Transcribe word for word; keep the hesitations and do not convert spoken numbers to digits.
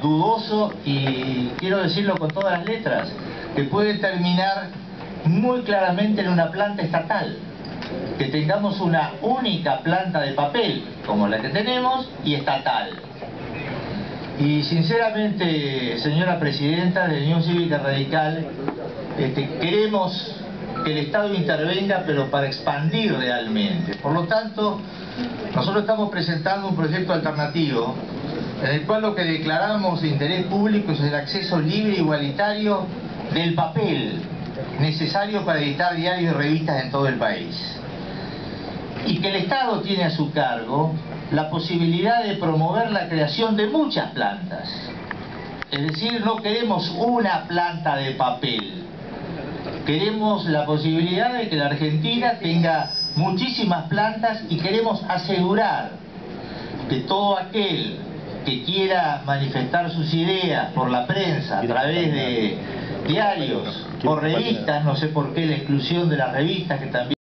dudoso, y quiero decirlo con todas las letras, que puede terminar muy claramente en una planta estatal. Que tengamos una única planta de papel, como la que tenemos, y estatal. Y sinceramente, señora Presidenta de Unión Cívica Radical, este, queremos que el Estado intervenga, pero para expandir realmente. Por lo tanto, nosotros estamos presentando un proyecto alternativo en el cual lo que declaramos de interés público es el acceso libre e igualitario del papel necesario para editar diarios y revistas en todo el país. Y que el Estado tiene a su cargo la posibilidad de promover la creación de muchas plantas. Es decir, no queremos una planta de papel. Queremos la posibilidad de que la Argentina tenga muchísimas plantas, y queremos asegurar que todo aquel que quiera manifestar sus ideas por la prensa, a través de diarios, por revistas, no sé por qué la exclusión de las revistas, que también